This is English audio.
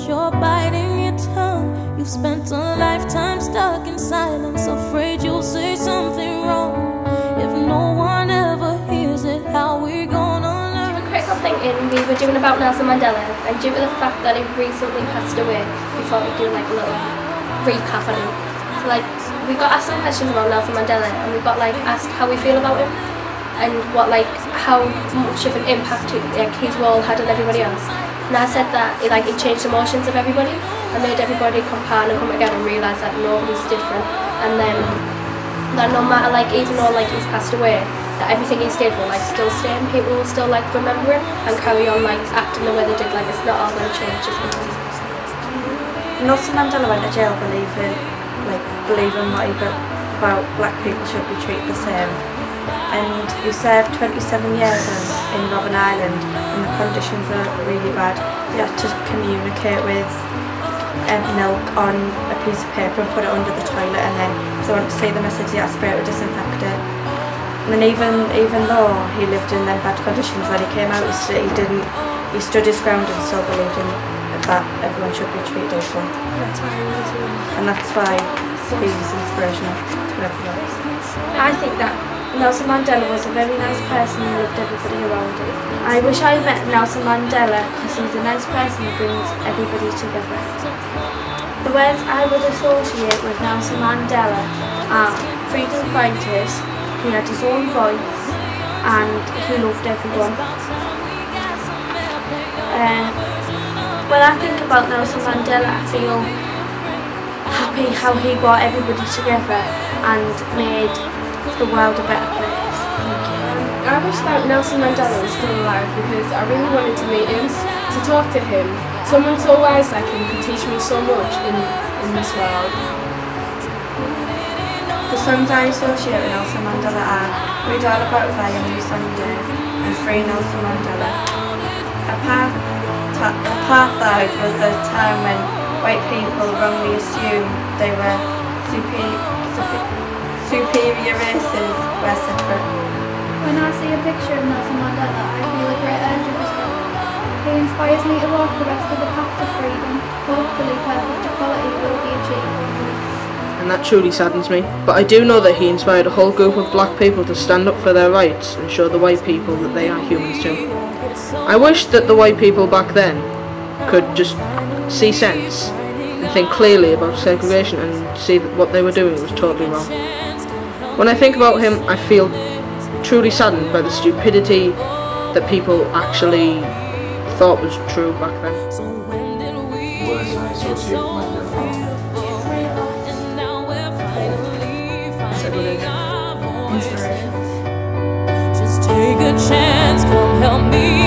you're biting your tongue. You've spent a lifetime stuck in silence, afraid you'll say something wrong. If no one ever hears it, how we gonna learn? Critical thinking we were doing about Nelson Mandela, and due to the fact that he recently passed away, we thought we'd do like a little recap on him. So like, we got asked some questions about Nelson Mandela, and we got like asked how we feel about him, and what like how much of an impact like his role had on everybody else. And I said that it changed the emotions of everybody and made everybody compare and come together and realise that nobody's different, and then that no matter even though he's passed away, that everything he did will still stay and people will still remember him and carry on acting the way they did. It's not all going to change just because. Nelson Mandela went to jail believing what he got about black people should be treated the same, and he served 27 years in Robben Island, and the conditions were really bad. He had to communicate with milk on a piece of paper and put it under the toilet, and then if they wanted to see the message, he had to spray it with disinfectant. And then even though he lived in them bad conditions, when he came out, he stood his ground and still believed in that everyone should be treated equal. And that's why he's inspirational to everyone. I think that Nelson Mandela was a very nice person who loved everybody around him. I wish I met Nelson Mandela because he's a nice person who brings everybody together. The words I would associate with Nelson Mandela are freedom fighters, he had his own voice, and he loved everyone. When I think about Nelson Mandela, I feel happy how he brought everybody together and made the world a better place. I wish that Nelson Mandela was still alive because I really wanted to meet him, to talk to him. Someone so wise like him could teach me so much in this world. The songs I associate with Nelson Mandela are Read All About Fire New Sunday and Free Nelson Mandela. Apartheid was a time when white people wrongly assumed they were superior races were separate. When I see a picture of Nelson Mandela, I feel a great urge of respect. He inspires me to walk the rest of the path to freedom. Hopefully perfect equality will be achieved. And that truly saddens me. But I do know that he inspired a whole group of black people to stand up for their rights and show the white people that they are humans too. I wish that the white people back then could just see sense and think clearly about segregation and see that what they were doing was totally wrong. When I think about him, I feel truly saddened by the stupidity that people actually thought was true back then. Words I associate with Just take a chance, come help me.